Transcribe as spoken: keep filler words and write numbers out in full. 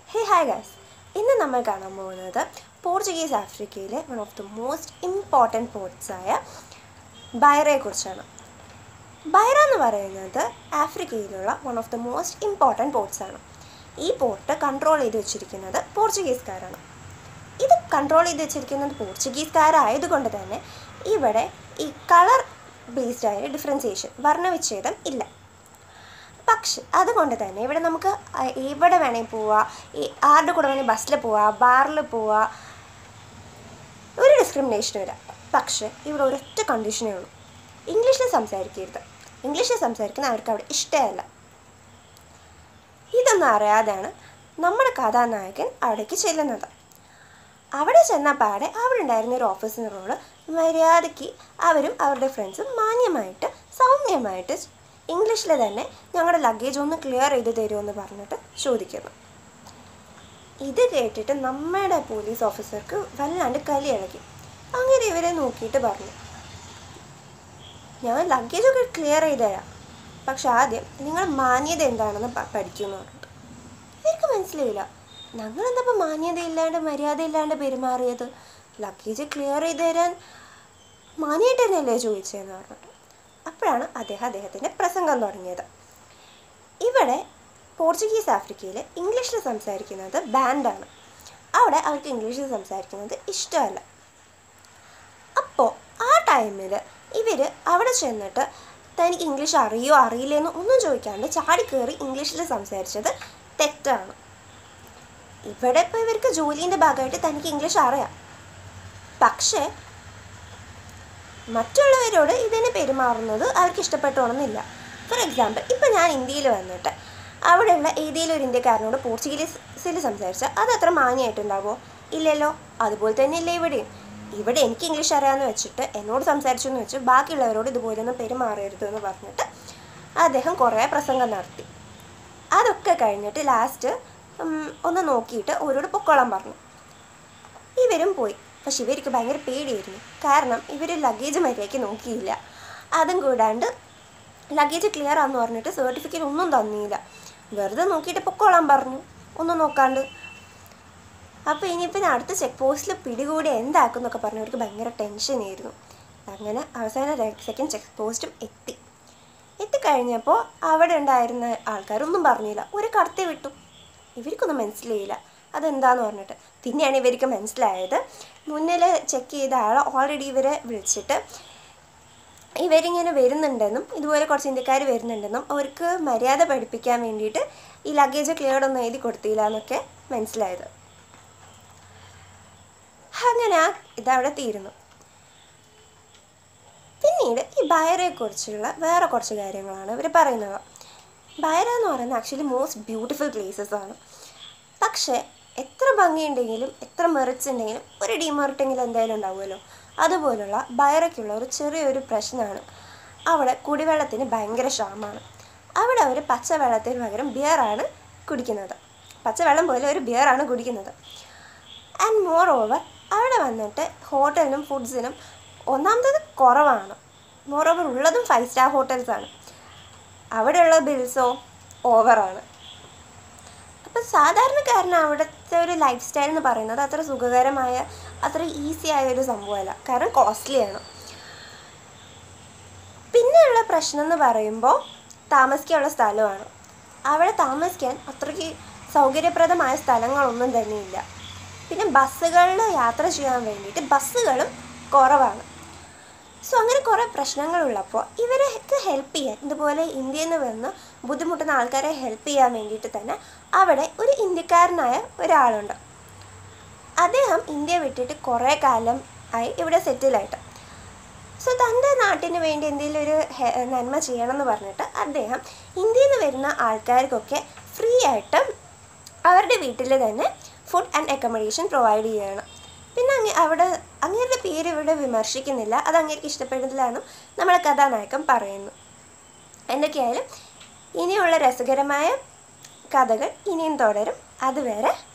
Hey, hi guys! ഇന്ന് നമ്മൾ കാണാൻ പോകുന്നത് പോർച്ചുഗീസ് ആഫ്രിക്കയിലെ one of the most important പോർട്ട്സായ ബൈറയെക്കുറിച്ചാണ്. ബൈറ എന്ന് പറയുന്നത് ആഫ്രിക്കയിലുള്ള one of the most important പോർട്ട്സാണ്. ഈ പോർട്ട് കൺട്രോൾ ചെയ്ത് വെച്ചിരിക്കുന്നത് പോർച്ചുഗീസുകാരാണ്. ഇത് കൺട്രോൾ ചെയ്ത് വെച്ചിരിക്കുന്നത് പോർച്ചുഗീസുകാരായതുകൊണ്ട് തന്നെ ഇവിടെ ഈ കളർ ബേസ്ഡ് ആയ ഡിഫറൻസിയേഷൻ വർണ്ണവിച്ഛേദം ഇല്ല. പക്ഷെ അതുകൊണ്ട് തന്നെ ഇവിടെ നമുക്ക് എവിടെ വേണമെങ്കിൽ പോവാം, ഈ ആരുടെ കൂടെ വേണമെങ്കിൽ ബസ്സിൽ പോവാം, ബാറിൽ പോവാം, ഒരു ഡിസ്ക്രിമിനേഷനും ഇല്ല. പക്ഷെ ഇവിടെ ഒരൊറ്റ കണ്ടീഷനേ ഉള്ളൂ, ഇംഗ്ലീഷിൽ സംസാരിക്കരുത്. ഇംഗ്ലീഷിൽ സംസാരിക്കുന്ന അവർക്ക് അവിടെ ഇഷ്ടമല്ല. ഇതൊന്നും അറിയാതെയാണ് നമ്മുടെ കഥാനായകൻ അവിടേക്ക് ചെല്ലുന്നത്. അവിടെ ചെന്ന പാടെ അവിടെ ഉണ്ടായിരുന്ന ഒരു ഓഫീസറോട് മര്യാദയ്ക്ക് അവരും അവരുടെ ഫ്രണ്ട്സും മാന്യമായിട്ട് സൗമ്യമായിട്ട് ഇംഗ്ലീഷിൽ തന്നെ ഞങ്ങളുടെ ലഗേജ് ഒന്ന് ക്ലിയർ ചെയ്ത് തരുമെന്ന് പറഞ്ഞിട്ട് ചോദിക്കുന്നു. ഇത് കേട്ടിട്ട് നമ്മുടെ പോലീസ് ഓഫീസർക്ക് വല്ലാണ്ട് കലി ഇളകി. അങ്ങനെ ഇവരെ നോക്കിയിട്ട് പറഞ്ഞു, ഞാൻ ലഗേജൊക്കെ ക്ലിയർ ചെയ്ത് തരാം, പക്ഷെ ആദ്യം നിങ്ങൾ മാന്യത എന്താണെന്ന് പഠിക്കുമെന്ന് പറഞ്ഞിട്ട്. ഇവർക്ക് മനസ്സിലായില്ല, ഞങ്ങളെന്തപ്പോൾ മാന്യതയില്ലാണ്ട് മര്യാദയില്ലാണ്ട് പെരുമാറിയത്, ലഗേജ് ക്ലിയർ ചെയ്ത് തരാൻ മാന്യമായിട്ട് തന്നെയല്ലേ ചോദിച്ചതെന്ന് പറഞ്ഞിട്ട്. അപ്പോഴാണ് അദ്ദേഹം അദ്ദേഹത്തിൻ്റെ പ്രസംഗം തുടങ്ങിയത്. ഇവിടെ പോർച്ചുഗീസ് ആഫ്രിക്കയിൽ ഇംഗ്ലീഷിൽ സംസാരിക്കുന്നത് ബാൻഡാണ്. അവിടെ അവർക്ക് ഇംഗ്ലീഷിൽ സംസാരിക്കുന്നത് ഇഷ്ടമല്ല. അപ്പോൾ ആ ടൈമിൽ ഇവർ അവിടെ ചെന്നിട്ട് തനിക്ക് ഇംഗ്ലീഷ് അറിയോ അറിയില്ലെന്നോ ഒന്നും ചോദിക്കാണ്ട് ചാടിക്കയറി ഇംഗ്ലീഷിൽ സംസാരിച്ചത് തെറ്റാണ്. ഇവിടെ ഇപ്പോൾ ഇവർക്ക് ജോലീൻ്റെ ഭാഗമായിട്ട് തനിക്ക് ഇംഗ്ലീഷ് അറിയാം, പക്ഷേ മറ്റുള്ളവരോട് ഇതിനെ പെരുമാറുന്നത് അവർക്ക് ഇഷ്ടപ്പെട്ടോണമെന്നില്ല. ഫോർ എക്സാമ്പിൾ, ഇപ്പം ഞാൻ ഇന്ത്യയിൽ വന്നിട്ട് അവിടെയുള്ള ഏതെങ്കിലും ഒരു ഇന്ത്യക്കാരനോട് പോർച്ചുഗീസിൽ സംസാരിച്ചാൽ അത് അത്ര മാന്യമായിട്ടുണ്ടാവുമോ? ഇല്ലല്ലോ. അതുപോലെ തന്നെയല്ലേ ഇവിടെയും. ഇവിടെ എനിക്ക് ഇംഗ്ലീഷ് അറിയാമെന്ന് വെച്ചിട്ട് എന്നോട് സംസാരിച്ചു എന്ന് വെച്ച് ബാക്കിയുള്ളവരോട് ഇതുപോലെയൊന്നും പെരുമാറരുത് എന്ന് പറഞ്ഞിട്ട് അദ്ദേഹം കുറേ പ്രസംഗം നടത്തി. അതൊക്കെ കഴിഞ്ഞിട്ട് ലാസ്റ്റ് ഒന്ന് നോക്കിയിട്ട് അവരോട് പൊക്കോളാൻ പറഞ്ഞു. ഇവരും പോയി. പക്ഷെ ഇവർക്ക് ഭയങ്കര പേടിയായിരുന്നു, കാരണം ഇവർ ലഗേജ് മര്യാദയ്ക്ക് നോക്കിയില്ല. അതും കൂടാണ്ട് ലഗേജ് ക്ലിയർ ആണെന്ന് പറഞ്ഞിട്ട് സർട്ടിഫിക്കറ്റ് ഒന്നും തന്നില്ല, വെറുതെ നോക്കിയിട്ട് പൊക്കോളാൻ പറഞ്ഞു, ഒന്നും നോക്കാണ്ട്. അപ്പോൾ ഇനിയിപ്പോൾ അടുത്ത ചെക്ക് പോസ്റ്റിൽ പിടികൂടി എന്താക്കും എന്നൊക്കെ പറഞ്ഞ് അവർക്ക് ഭയങ്കര ടെൻഷനായിരുന്നു. അങ്ങനെ അവസാന സെക്കൻഡ് ചെക്ക് പോസ്റ്റും എത്തി. എത്തിക്കഴിഞ്ഞപ്പോൾ അവിടെ ഉണ്ടായിരുന്ന ആൾക്കാരൊന്നും പറഞ്ഞില്ല, ഒരു കടത്തി വിട്ടു. ഇവർക്കൊന്നും മനസ്സിലായില്ല അതെന്താന്ന് പറഞ്ഞിട്ട്. പിന്നെയാണ് ഇവർക്ക് മനസ്സിലായത്, മുന്നിൽ ചെക്ക് ചെയ്ത ആൾ ഓൾറെഡി ഇവരെ വിളിച്ചിട്ട് ഇവരിങ്ങനെ വരുന്നുണ്ടെന്നും ഇതുപോലെ കുറച്ച് ഇന്ത്യക്കാർ വരുന്നുണ്ടെന്നും അവർക്ക് മര്യാദ പഠിപ്പിക്കാൻ വേണ്ടിയിട്ട് ഈ ലഗേജ് ക്ലിയർ ഒന്നും എഴുതി കൊടുത്തില്ല എന്നൊക്കെ മനസ്സിലായത്. അങ്ങനെ ആ ഇതവിടെ തീരുന്നു. പിന്നീട് ഈ ബൈറയെക്കുറിച്ചുള്ള വേറെ കുറച്ച് കാര്യങ്ങളാണ് ഇവർ പറയുന്നത്. ബൈറ എന്ന് പറയുന്നത് ആക്ച്വലി മോസ്റ്റ് ബ്യൂട്ടിഫുൾ പ്ലേസസ് ആണ്. പക്ഷേ എത്ര ഭംഗിയുണ്ടെങ്കിലും എത്ര മെറിറ്റ്സ് ഉണ്ടെങ്കിലും ഒരു ഡിമെറിറ്റെങ്കിലും എന്തായാലും ഉണ്ടാവുമല്ലോ. അതുപോലുള്ള ബൈറയ്ക്കുള്ള ഒരു ചെറിയൊരു പ്രശ്നമാണ്, അവിടെ കുടിവെള്ളത്തിന് ഭയങ്കര ക്ഷാമമാണ്. അവിടെ അവർ പച്ചവെള്ളത്തിന് പകരം ബിയറാണ് കുടിക്കുന്നത്. പച്ചവെള്ളം പോലെ ഒരു ബിയറാണ് കുടിക്കുന്നത്. ആൻഡ് മോർ ഓവർ അവിടെ വന്നിട്ട് ഹോട്ടലിനും ഫുഡ്സിനും ഒന്നാമത്തത് കുറവാണ്. മോർ ഓവർ ഉള്ളതും ഫൈവ് സ്റ്റാർ ഹോട്ടൽസാണ്. അവിടെയുള്ള ബിൽസോ ഓവറാണ്. അപ്പം സാധാരണക്കാരന് അവിടുത്തെ ഒരു ലൈഫ് സ്റ്റൈൽ എന്ന് പറയുന്നത് അത്ര സുഖകരമായ അത്ര ഈസി ആയ ഒരു സംഭവമല്ല, കാരണം കോസ്റ്റ്ലിയാണ്. പിന്നെയുള്ള പ്രശ്നം എന്ന് പറയുമ്പോൾ താമസിക്കാനുള്ള സ്ഥലമാണ്. അവിടെ താമസിക്കാൻ അത്രയ്ക്ക് സൗകര്യപ്രദമായ സ്ഥലങ്ങളൊന്നും തന്നെയില്ല. പിന്നെ ബസ്സുകളിൽ യാത്ര ചെയ്യാൻ വേണ്ടിയിട്ട് ബസ്സുകളും കുറവാണ്. സോ അങ്ങനെ കുറേ പ്രശ്നങ്ങളുള്ളപ്പോൾ ഇവരെയൊക്കെ ഹെൽപ്പ് ചെയ്യാൻ, ഇതുപോലെ ഇന്ത്യയിൽ നിന്ന് വന്ന് ബുദ്ധിമുട്ടുന്ന ആൾക്കാരെ ഹെൽപ്പ് ചെയ്യാൻ വേണ്ടിയിട്ട് തന്നെ അവിടെ ഒരു ഇന്ത്യക്കാരനായ ഒരാളുണ്ട്. അദ്ദേഹം ഇന്ത്യ വിട്ടിട്ട് കുറേ കാലം ആയി ഇവിടെ സെറ്റിലായിട്ട്. സോ തൻ്റെ നാട്ടിന് വേണ്ടി എന്തെങ്കിലും ഒരു നന്മ ചെയ്യണമെന്ന് പറഞ്ഞിട്ട് അദ്ദേഹം ഇന്ത്യയിൽ നിന്ന് വരുന്ന ആൾക്കാർക്കൊക്കെ ഫ്രീ ആയിട്ട് അവരുടെ വീട്ടിൽ തന്നെ ഫുഡ് ആൻഡ് അക്കോമഡേഷൻ പ്രൊവൈഡ് ചെയ്യണം. പിന്നെ അങ്ങ് അവിടെ അങ്ങേരുടെ പേര് ഇവിടെ വിമർശിക്കുന്നില്ല, അത് അങ്ങേർക്ക് ഇഷ്ടപ്പെടുന്നില്ല എന്നും നമ്മളെ കഥാനായകൻ പറയുന്നു. എന്തൊക്കെയായാലും ഇനിയുള്ള രസകരമായ കഥകൾ ഇനിയും തുടരും. അതുവരെ